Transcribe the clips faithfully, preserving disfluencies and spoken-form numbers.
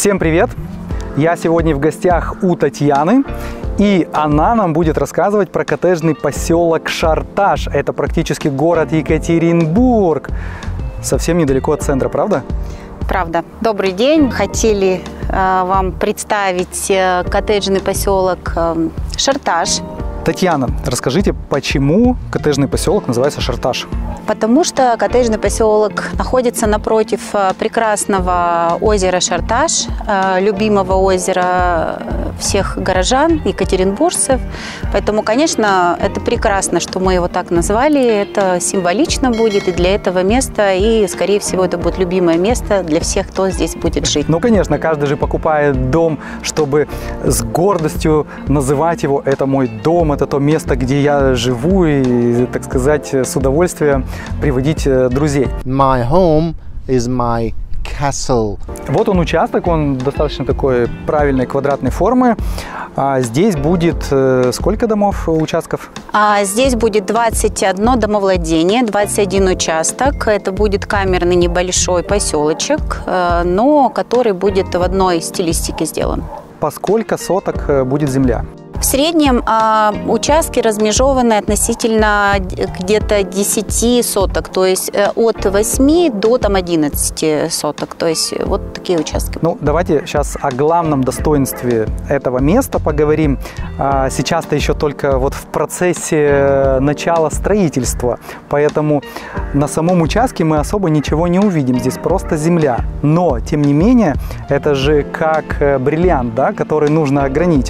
Всем привет! Я сегодня в гостях у Татьяны, и она нам будет рассказывать про коттеджный поселок Шарташ. Это практически город Екатеринбург, совсем недалеко от центра, правда? Правда. Добрый день. Хотели э, вам представить э, коттеджный поселок э, Шарташ. Татьяна, расскажите, почему коттеджный поселок называется Шарташ? Потому что коттеджный поселок находится напротив прекрасного озера Шарташ, любимого озера всех горожан, екатеринбуржцев. Поэтому, конечно, это прекрасно, что мы его так назвали. Это символично будет и для этого места, и, скорее всего, это будет любимое место для всех, кто здесь будет жить. Ну, конечно, каждый же покупает дом, чтобы с гордостью называть его «это мой дом», это то место, где я живу, и, так сказать, с удовольствием приводить друзей. My home is my castle. Вот он участок, он достаточно такой правильной квадратной формы. А здесь будет сколько домов, участков? А здесь будет двадцать одно домовладение, двадцать один участок. Это будет камерный небольшой поселочек, но который будет в одной стилистике сделан. По сколько соток будет земля? В среднем э, участки размежованы относительно где-то десяти соток, то есть э, от восьми до там, одиннадцати соток, то есть вот такие участки. Ну, давайте сейчас о главном достоинстве этого места поговорим. А, сейчас-то еще только вот в процессе начала строительства, поэтому на самом участке мы особо ничего не увидим, здесь просто земля. Но, тем не менее, это же как бриллиант, да, который нужно огранить.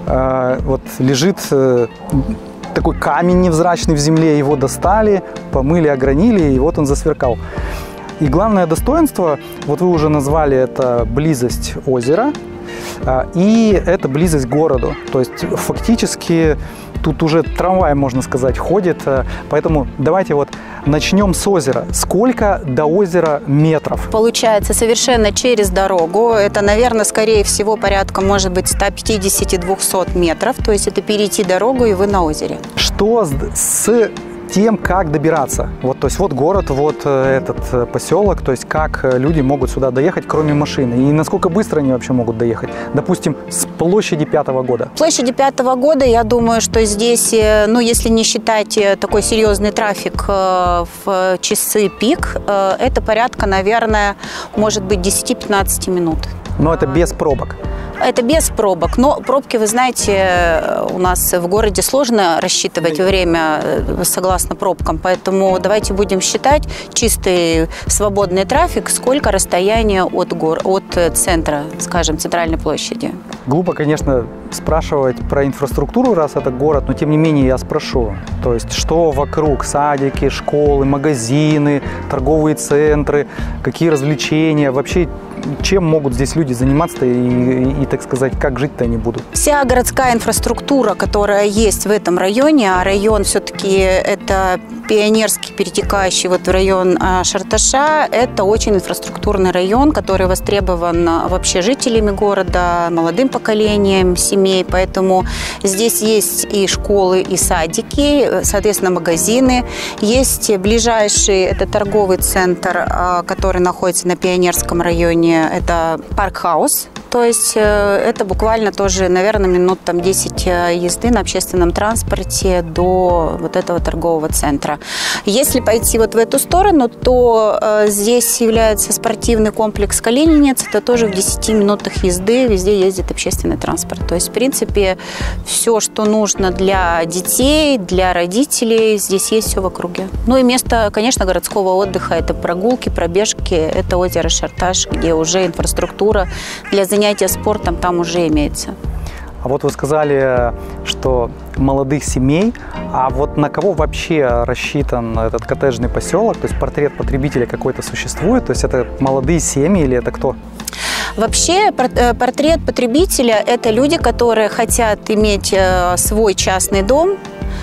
Вот лежит э, такой камень невзрачный в земле, его достали, помыли, огранили, и вот он засверкал. И главное достоинство, вот вы уже назвали, это близость озера, э, и это близость к городу. То есть фактически тут уже трамвай, можно сказать, ходит, э, поэтому давайте вот начнем с озера. Сколько до озера метров? Получается совершенно через дорогу. Это, наверное, скорее всего порядка, может быть, ста пятидесяти — двухсот метров. То есть это перейти дорогу, и вы на озере. Что с, с тем, как добираться? Вот, то есть вот город, вот этот поселок, то есть как люди могут сюда доехать, кроме машины? И насколько быстро они вообще могут доехать? Допустим, с площади Пятого года. С площади Пятого года, я думаю, что здесь, ну, если не считать такой серьезный трафик в часы пик, это порядка, наверное, может быть, десяти-пятнадцати минут. Но это без пробок? Это без пробок, но пробки, вы знаете, у нас в городе сложно рассчитывать время согласно пробкам, поэтому давайте будем считать чистый свободный трафик, сколько расстояние от, гор... от центра, скажем, центральной площади. Глупо, конечно, спрашивать про инфраструктуру, раз это город, но тем не менее я спрошу. То есть что вокруг? Садики, школы, магазины, торговые центры, какие развлечения, вообще чем могут здесь люди заниматься и, и, и так сказать, как жить-то они будут? Вся городская инфраструктура, которая есть в этом районе, а район все-таки это пионерский, перетекающий вот в район Шарташа, это очень инфраструктурный район, который востребован вообще жителями города, молодым поколением семей, поэтому здесь есть и школы, и садики, соответственно, магазины. Есть ближайший, это торговый центр, который находится на Пионерском районе, это Парк-хаус. То есть это буквально тоже, наверное, минут там десять езды на общественном транспорте до вот этого торгового центра. Если пойти вот в эту сторону, то э, здесь является спортивный комплекс «Калининец». Это тоже в десяти минутах езды, везде ездит общественный транспорт. То есть, в принципе, все, что нужно для детей, для родителей, здесь есть все в округе. Ну и место, конечно, городского отдыха – это прогулки, пробежки, это озеро Шарташ, где уже инфраструктура для занятий занятия спортом там уже имеется. А вот вы сказали, что молодых семей, а вот на кого вообще рассчитан этот коттеджный поселок? То есть портрет потребителя какой-то существует? То есть это молодые семьи или это кто? Вообще портрет потребителя – это люди, которые хотят иметь свой частный дом,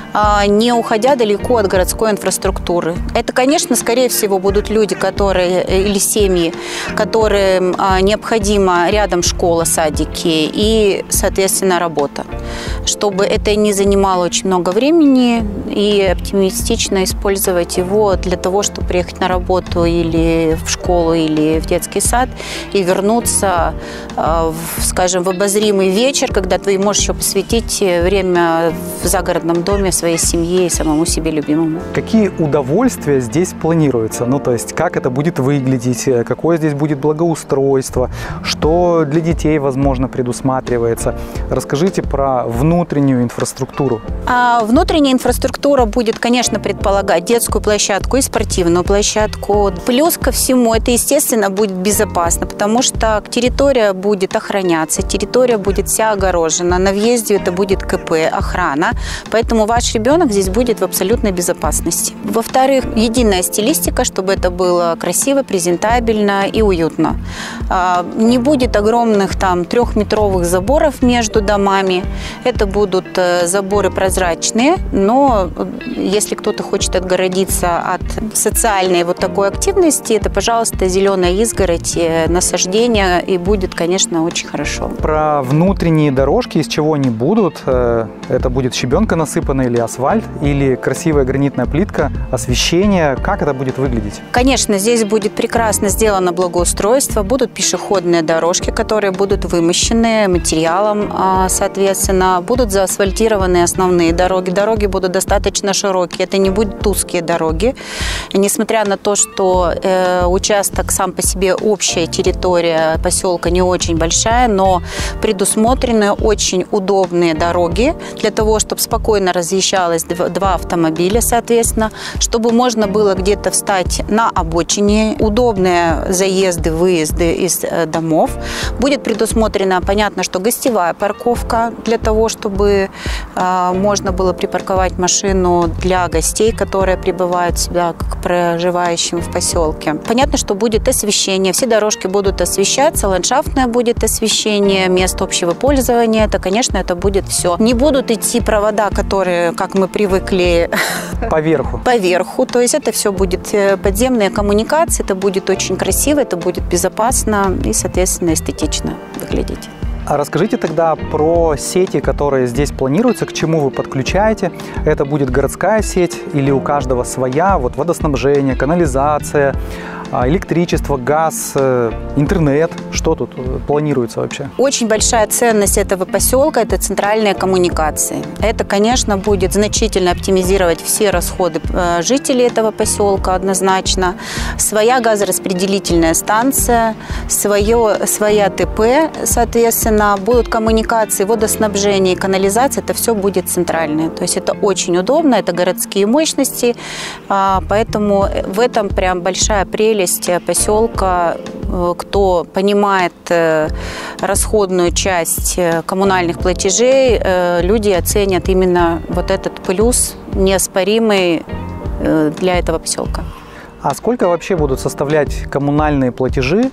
не уходя далеко от городской инфраструктуры. Это, конечно, скорее всего, будут люди, которые, или семьи, которым необходима рядом школа, садики и, соответственно, работа. чтобы это не занимало очень много времени, и оптимистично использовать его для того, чтобы приехать на работу или в школу, или в детский сад и вернуться, в, скажем, в обозримый вечер, когда ты можешь еще посвятить время в загородном доме своей семье и самому себе любимому. Какие удовольствия здесь планируются? Ну, то есть, как это будет выглядеть, какое здесь будет благоустройство, что для детей, возможно, предусматривается. Расскажите про внутреннюю инфраструктуру. А внутренняя инфраструктура будет, конечно, предполагать детскую площадку и спортивную площадку. Плюс ко всему, это, естественно, будет безопасно, потому что территория будет охраняться, территория будет вся огорожена, на въезде это будет КП, охрана, поэтому ваш ребенок здесь будет в абсолютной безопасности. Во-вторых, единая стилистика, чтобы это было красиво, презентабельно и уютно. Не будет огромных там трехметровых заборов между домами, это будут заборы прозрачные, но если кто-то хочет отгородиться от социальной вот такой активности, это, пожалуйста, зеленая изгородь, насаждения, и будет, конечно, очень хорошо. Про внутренние дорожки, из чего они будут? Это будет щебенка насыпана или асфальт, или красивая гранитная плитка, освещение? Как это будет выглядеть? Конечно, здесь будет прекрасно сделано благоустройство, будут пешеходные дорожки, которые будут вымощены материалом, соответственно, будут заасфальтированы основные дороги. Дороги будут достаточно широкие, это не будут узкие дороги. Несмотря на то, что э, участок сам по себе, общая территория поселка не очень большая, но предусмотрены очень удобные дороги для того, чтобы спокойно разъезжалось два автомобиля, соответственно, чтобы можно было где-то встать на обочине, удобные заезды, выезды из э, домов. Будет предусмотрена, понятно, что гостевая парковка для того, чтобы э, можно было припарковать машину для гостей, которые прибывают сюда к проживающим в поселке. Понятно, что будет освещение, все дорожки будут освещаться, ландшафтное будет освещение, место общего пользования, это, конечно, это будет все. Не будут идти провода, которые, как мы привыкли, поверху. Поверху, то есть это все будет подземные коммуникации, это будет очень красиво, это будет безопасно и, соответственно, эстетично выглядеть. А расскажите тогда про сети, которые здесь планируются, к чему вы подключаете. Это будет городская сеть или у каждого своя, вот водоснабжение, канализация, электричество, газ, интернет. Что тут планируется вообще? Очень большая ценность этого поселка – это центральные коммуникации. Это, конечно, будет значительно оптимизировать все расходы жителей этого поселка однозначно. Своя газораспределительная станция, свое, своя ТП, соответственно, будут коммуникации, водоснабжение и канализация, это все будет центральное. То есть это очень удобно, это городские мощности, поэтому в этом прям большая прелесть поселка. Кто понимает расходную часть коммунальных платежей, люди оценят именно вот этот плюс неоспоримый для этого поселка. А сколько вообще будут составлять коммунальные платежи,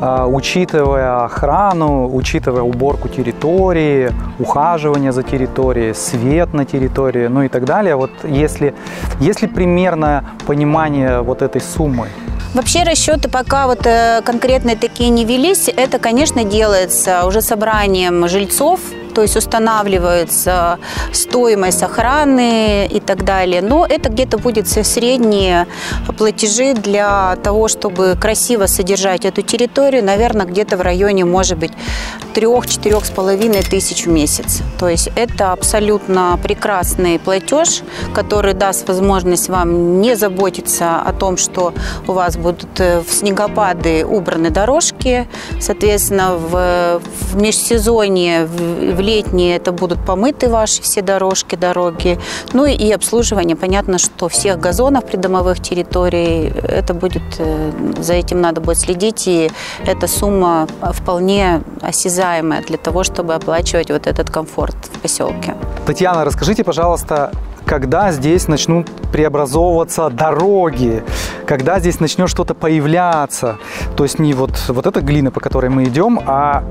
учитывая охрану, учитывая уборку территории, ухаживание за территорией, свет на территории, ну и так далее? Вот если, если примерное понимание вот этой суммы? Вообще расчеты пока вот конкретные такие не велись. Это, конечно, делается уже собранием жильцов, то есть устанавливается стоимость охраны и так далее. Но это где-то будет средние платежи для того, чтобы красиво содержать эту территорию, наверное, где-то в районе, может быть, трех-четырех с половиной тысяч в месяц. То есть это абсолютно прекрасный платеж, который даст возможность вам не заботиться о том, что у вас будут в снегопады убраны дорожки, соответственно, в, в межсезонье, в, в летние это будут помыты ваши все дорожки, дороги. Ну и обслуживание. Понятно, что всех газонов придомовых территорий, это будет, за этим надо будет следить, и эта сумма вполне осязаемая для того, чтобы оплачивать вот этот комфорт в поселке. Татьяна, расскажите, пожалуйста, когда здесь начнут преобразовываться дороги, когда здесь начнет что-то появляться, то есть не вот, вот эта глина, по которой мы идем, а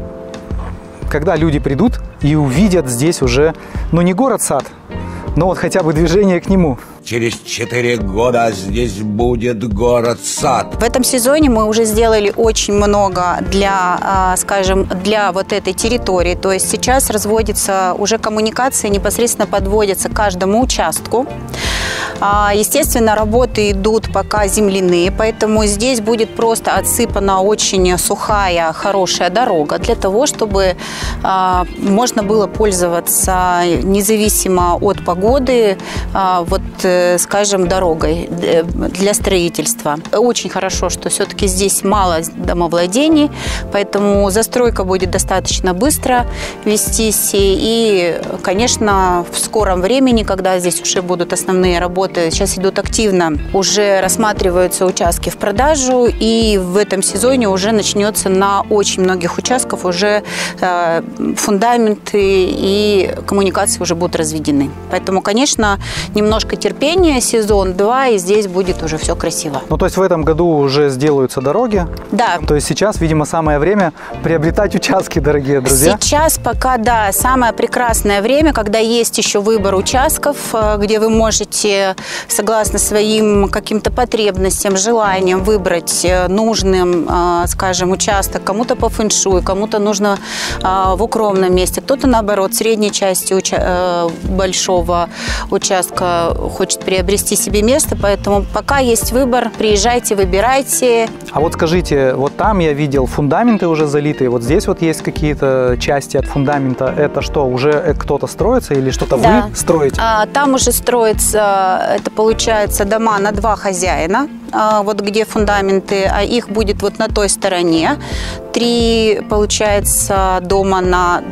когда люди придут и увидят здесь уже, ну не город-сад, но вот хотя бы движение к нему. Через четыре года здесь будет город-сад. В этом сезоне мы уже сделали очень много для, скажем, для вот этой территории. То есть сейчас разводится уже коммуникации, непосредственно подводятся к каждому участку. Естественно, работы идут пока земляные, поэтому здесь будет просто отсыпана очень сухая, хорошая дорога для того, чтобы можно было пользоваться независимо от погоды, вот, скажем, дорогой для строительства. Очень хорошо, что все-таки здесь мало домовладений, поэтому застройка будет достаточно быстро вестись. И, конечно, в скором времени, когда здесь уже будут основные работы, сейчас идут активно, уже рассматриваются участки в продажу, и в этом сезоне уже начнется на очень многих участках уже э, фундаменты и коммуникации уже будут разведены. Поэтому, конечно, немножко терпения, сезон два, и здесь будет уже все красиво. Ну, то есть в этом году уже сделаются дороги? Да. То есть сейчас, видимо, самое время приобретать участки, дорогие друзья? Сейчас пока, да, самое прекрасное время, когда есть еще выбор участков, где вы можете, согласно своим каким-то потребностям, желаниям, выбрать нужным, скажем, участок. Кому-то по фэншуй, кому-то нужно в укромном месте, кто-то, наоборот, в средней части уча- большого участка хочет приобрести себе место. Поэтому пока есть выбор, приезжайте, выбирайте. А вот скажите, вот там я видел фундаменты уже залитые, вот здесь вот есть какие-то части от фундамента. Это что, уже кто-то строится или что-то Да. вы строите? А, там уже строится, это получается, дома на два хозяина, а, вот где фундаменты, а их будет вот на той стороне. Три, получается, дома на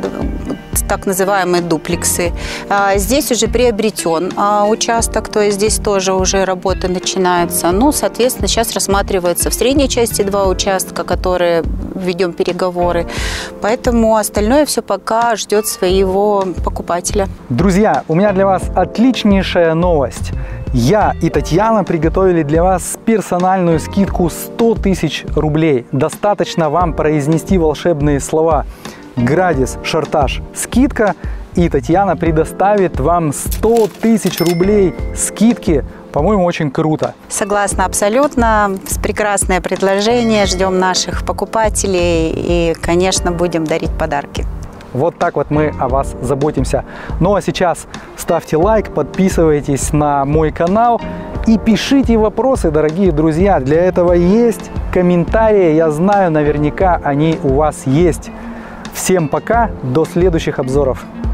так называемые дуплексы. А, здесь уже приобретен а, участок, то есть здесь тоже уже работы начинаются. Ну, соответственно, сейчас рассматривается в средней части два участка, которые ведем переговоры. Поэтому остальное все пока ждет своего покупателя. Друзья, у меня для вас отличнейшая новость. Я и Татьяна приготовили для вас персональную скидку сто тысяч рублей. Достаточно вам произнести волшебные слова «Градис Шарташ скидка», и Татьяна предоставит вам сто тысяч рублей скидки. По-моему, очень круто. Согласна абсолютно. Прекрасное предложение. Ждем наших покупателей и, конечно, будем дарить подарки. Вот так вот мы о вас заботимся. Ну а сейчас ставьте лайк, подписывайтесь на мой канал и пишите вопросы, дорогие друзья. Для этого есть комментарии, я знаю, наверняка они у вас есть. Всем пока, до следующих обзоров.